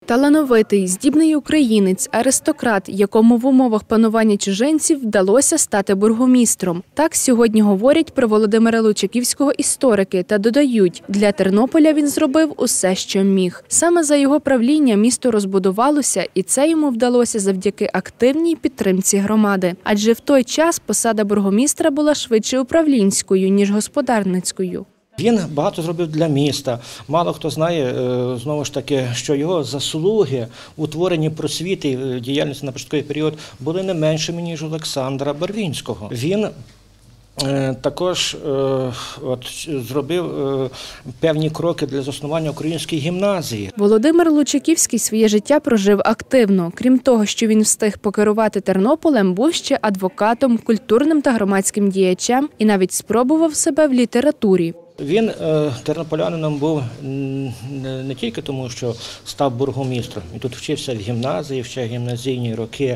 Талановитий, здібний українець, аристократ, якому в умовах панування чужинців вдалося стати бургомістром. Так сьогодні говорять про Володимира Лучаківського історики та додають, для Тернополя він зробив усе, що міг. Саме за його правління місто розбудувалося, і це йому вдалося завдяки активній підтримці громади. Адже в той час посада бургомістра була швидше управлінською, ніж господарницькою. Він багато зробив для міста. Мало хто знає, знову ж таки, що його заслуги у творенні просвіти і діяльності на початковий період були не меншими, ніж Олександра Барвінського. Він також зробив певні кроки для заснування української гімназії. Володимир Лучаківський своє життя прожив активно. Крім того, що він встиг покерувати Тернополем, був ще адвокатом, культурним та громадським діячем і навіть спробував себе в літературі. Він тернополянином був не тільки тому, що став бургомістром. Він тут вчився в гімназії, вчив гімназійні роки,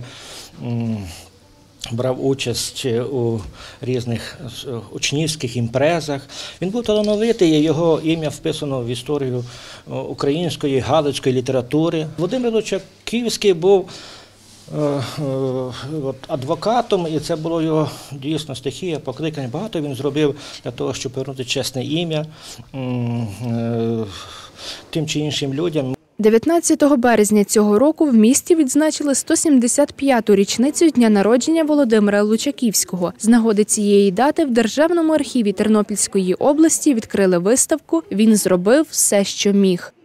брав участь у різних учнівських імпрезах. Він був талановитий, його ім'я вписано в історію української, галицької літератури. Володимир Лучаківський був адвокатом, і це було його дійсно стихія, покликання. Багато він зробив для того, щоб повернути чесне ім'я тим чи іншим людям. 19 березня цього року в місті відзначили 175-ту річницю дня народження Володимира Лучаківського. З нагоди цієї дати в Державному архіві Тернопільської області відкрили виставку «Він зробив все, що міг».